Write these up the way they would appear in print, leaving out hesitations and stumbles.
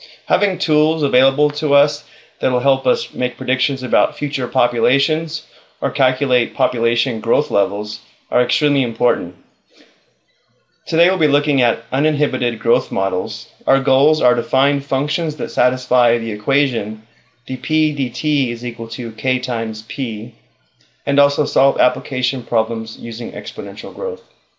Having tools available to us that will help us make predictions about future populations or calculate population growth levels are extremely important. Today we'll be looking at uninhibited growth models. Our goals are to find functions that satisfy the equation dp dt is equal to k times p, and also solve application problems using exponential growth.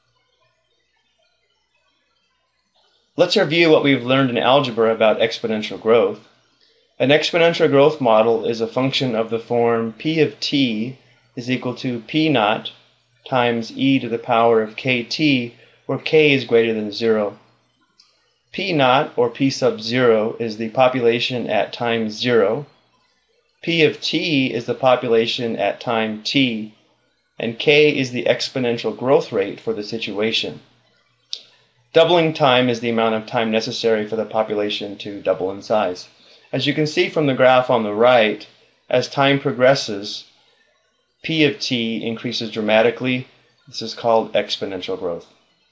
Let's review what we've learned in algebra about exponential growth. An exponential growth model is a function of the form p of t is equal to p naught times e to the power of kt, where k is greater than 0. P naught, or p sub 0, is the population at time 0. P of t is the population at time t, and k is the exponential growth rate for the situation. Doubling time is the amount of time necessary for the population to double in size. As you can see from the graph on the right, as time progresses, p of t increases dramatically. This is called exponential growth.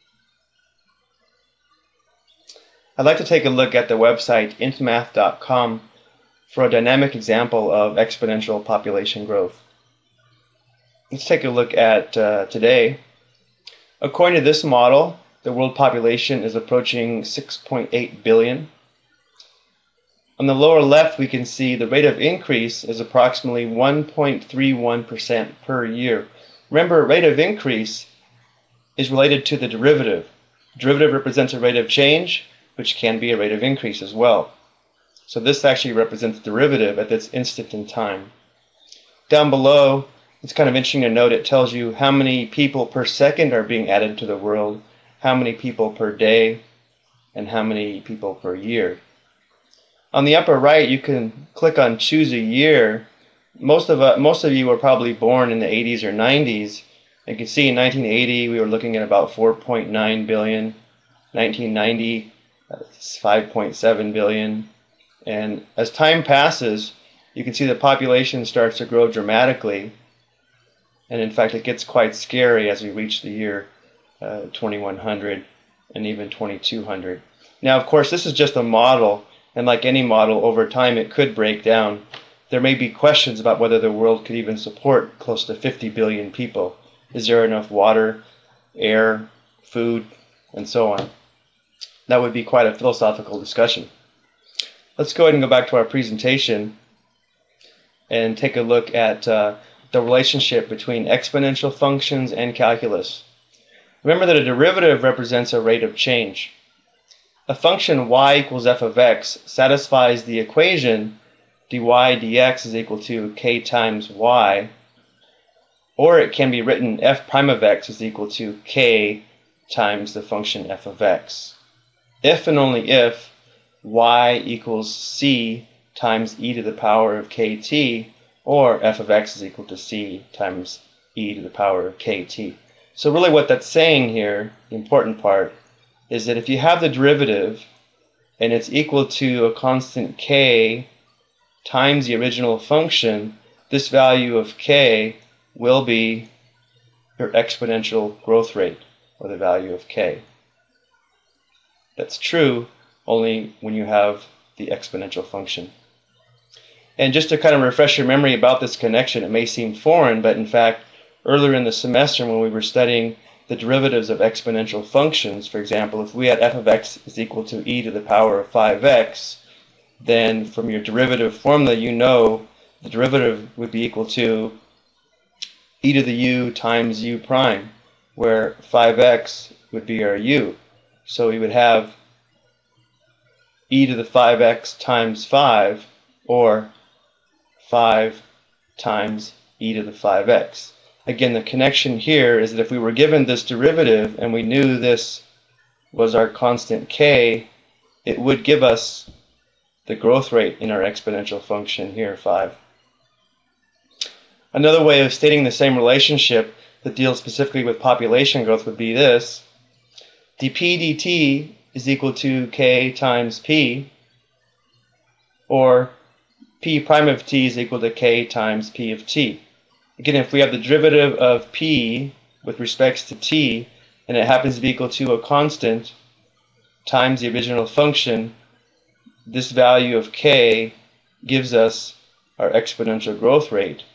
I'd like to take a look at the website intmath.com for a dynamic example of exponential population growth. Let's take a look at today. According to this model, the world population is approaching 6.8 billion. On the lower left, we can see the rate of increase is approximately 1.31% per year. Remember, rate of increase is related to the derivative. Derivative represents a rate of change, which can be a rate of increase as well. So this actually represents the derivative at this instant in time. Down below, it's kind of interesting to note, it tells you how many people per second are being added to the world, how many people per day, and how many people per year. On the upper right, you can click on choose a year. Most of you were probably born in the 80s or 90s. You can see in 1980 we were looking at about 4.9 billion. 1990, 5.7 billion. And as time passes, you can see the population starts to grow dramatically. And in fact, it gets quite scary as we reach the year 2100 and even 2200. Now, of course, this is just a model. And like any model, over time it could break down. There may be questions about whether the world could even support close to 50 billion people. Is there enough water, air, food, and so on? That would be quite a philosophical discussion. Let's go ahead and go back to our presentation and take a look at the relationship between exponential functions and calculus. Remember that a derivative represents a rate of change. A function y equals f of x satisfies the equation dy dx is equal to k times y, or it can be written f prime of x is equal to k times the function f of x. If and only if y equals c times e to the power of kt, or f of x is equal to c times e to the power of kt. So really what that's saying here, the important part, is that if you have the derivative and it's equal to a constant k times the original function, this value of k will be your exponential growth rate, or the value of k. That's true only when you have the exponential function. And just to kind of refresh your memory about this connection, it may seem foreign, but in fact, earlier in the semester when we were studying the derivatives of exponential functions, for example, if we had f of x is equal to e to the power of 5x, then from your derivative formula, you know the derivative would be equal to e to the u times u prime, where 5x would be our u. So we would have e to the 5x times 5, or 5 times e to the 5x. Again, the connection here is that if we were given this derivative and we knew this was our constant k, it would give us the growth rate in our exponential function here, 5. Another way of stating the same relationship that deals specifically with population growth would be this. dp dt is equal to k times p, or p prime of t is equal to k times p of t. Again, if we have the derivative of p with respect to t, and it happens to be equal to a constant times the original function, this value of k gives us our exponential growth rate.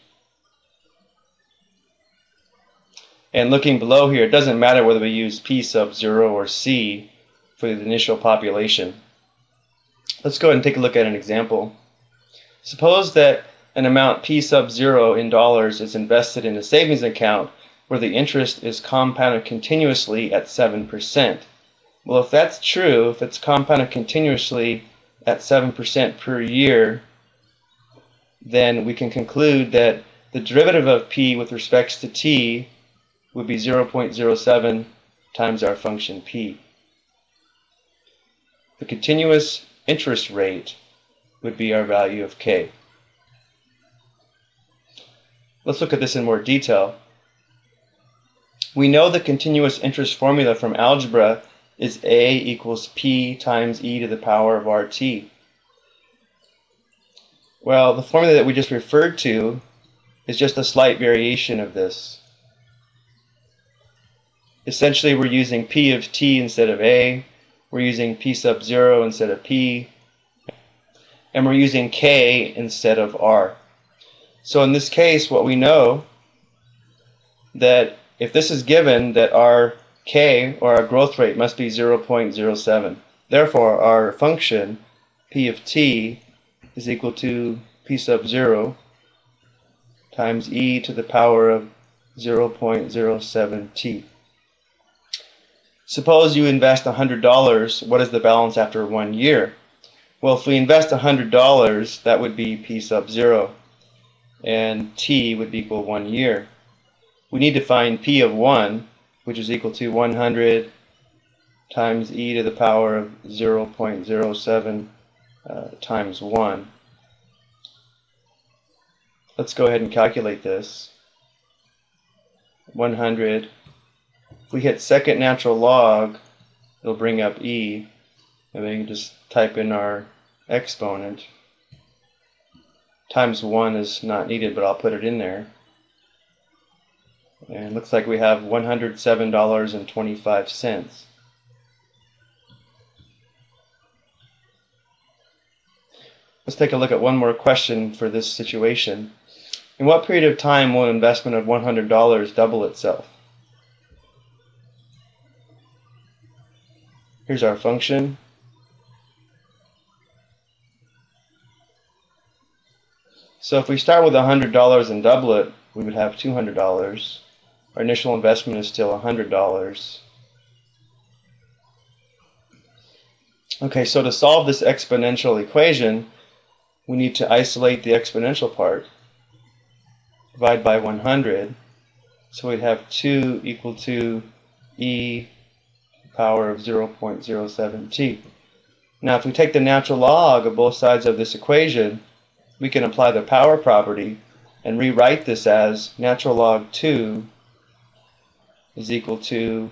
And looking below here, it doesn't matter whether we use p sub 0 or c for the initial population. Let's go ahead and take a look at an example. Suppose that an amount p sub 0 in dollars is invested in a savings account where the interest is compounded continuously at 7%. Well, if that's true, if it's compounded continuously at 7% per year, then we can conclude that the derivative of p with respect to t would be 0.07 times our function p. The continuous interest rate would be our value of k. Let's look at this in more detail. We know the continuous interest formula from algebra is a equals p times e to the power of rt. Well, the formula that we just referred to is just a slight variation of this. Essentially, we're using p of t instead of a, we're using p sub 0 instead of p, and we're using k instead of r. So in this case, what we know that if this is given, that our k, or our growth rate, must be 0.07. Therefore, our function p of t is equal to p sub 0 times e to the power of 0.07 t. Suppose you invest $100. What is the balance after 1 year? Well, if we invest $100, that would be p sub 0, and t would be equal 1 year. We need to find p of 1, which is equal to 100 times e to the power of 0.07 times 1. Let's go ahead and calculate this. 100. If we hit second natural log, it'll bring up e, and we can just type in our exponent. Times 1 is not needed, but I'll put it in there. And it looks like we have $107.25. Let's take a look at one more question for this situation. In what period of time will an investment of $100 double itself? Here's our function. So if we start with $100 and double it, we would have $200. Our initial investment is still $100. Okay, so to solve this exponential equation, we need to isolate the exponential part. Divide by 100. So we'd have 2 equal to e power of 0.07 t. Now if we take the natural log of both sides of this equation, we can apply the power property and rewrite this as natural log 2 is equal to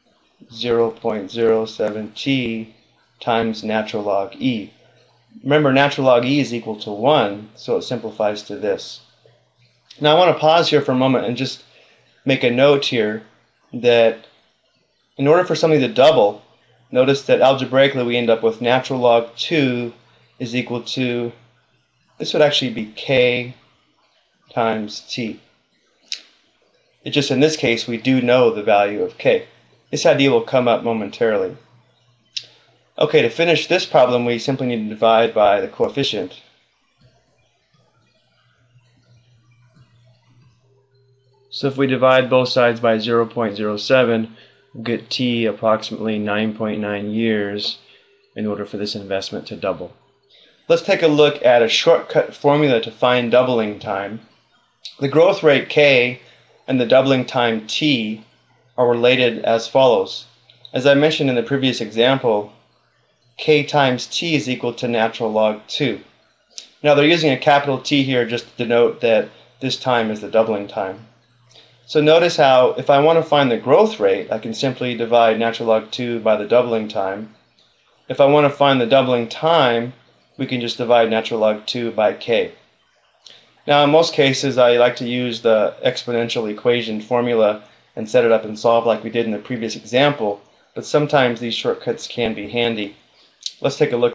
0.07 t times natural log e. Remember, natural log e is equal to 1, so it simplifies to this. Now I want to pause here for a moment and just make a note here that in order for something to double, notice that algebraically we end up with natural log 2 is equal to, this would actually be k times t. It's just in this case we do know the value of k. This idea will come up momentarily. Okay, to finish this problem we simply need to divide by the coefficient. So if we divide both sides by 0.07, we'll get t approximately 9.9 years in order for this investment to double. Let's take a look at a shortcut formula to find doubling time. The growth rate k and the doubling time t are related as follows. As I mentioned in the previous example, k times t is equal to natural log 2. Now they're using a capital T here just to denote that this time is the doubling time. So notice how if I want to find the growth rate, I can simply divide natural log 2 by the doubling time. If I want to find the doubling time, we can just divide natural log 2 by k. Now in most cases I like to use the exponential equation formula and set it up and solve like we did in the previous example, but sometimes these shortcuts can be handy. Let's take a look.